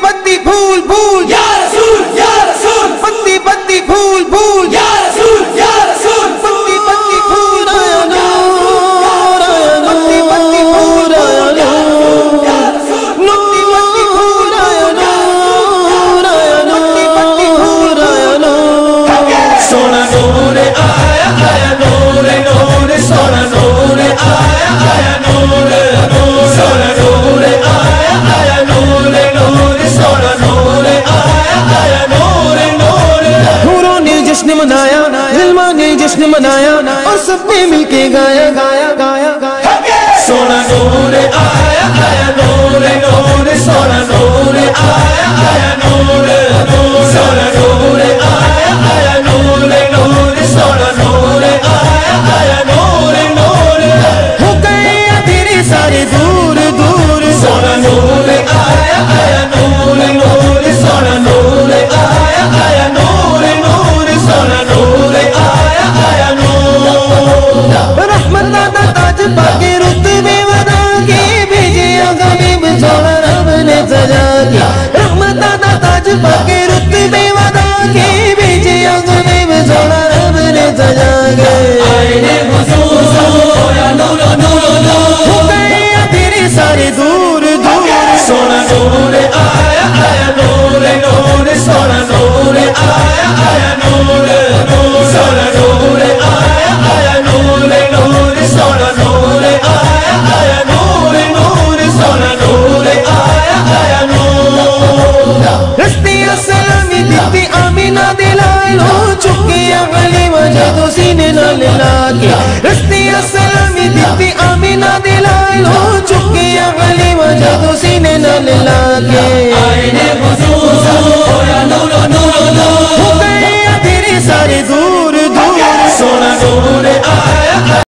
پتی پھول پھول یا رسول یا رسول پتی پتی پھول پھول یا رسول یا رسول پتی پتی پھول آیا نور آیا پتی پتی پھول آیا نور یا رسول پتی پتی پھول آیا نور آیا پتی پتی پھول آیا نور سونا نور آیا آیا نور نور سونا نور آیا آیا نور سونا نور آیا آیا نور نور سونا نور آیا آیا نور نور حوروں نے جشن منایا غلمان نے جشن منایا اور سب نے مل کے گایا گایا گایا گایا سونا نور آیا آیا نور نور سونا نور آیا آیا نور سونا نور آیا آیا نور نور سونا نور آیا آیا نور نور ہو گئے اندھیرے سارے دور دور سونا نور آیا آیا نور نور سونا نور آیا آیا نور نور سونا نور آیا آیا نور رحمت دادا تاج پاکے رتبے ودا کے بھیجے غریب چھوڑا رب نے سجا کے رحمت دادا تاج پاکے رتبے ودا کے بھیجے غریب چھوڑا رب نے سجا کے آئینے حضور یا نور نور نور ہو گئے اندھیرے سارے دور دور سونا نور آیا آیا نور نور سونا نور آیا آیا نور سونا نور آیا آیا نور نور سونا نور آیا آیا نور نور سونا نور آیا آیا نور رستے سلامی دیتی آمینہ دلالو چکے اغلی وجہ تو سینے نال لاکے رستے سلامی دیتی آمینہ دلالو چکے اغلی وجہ تو سینے نال لاکے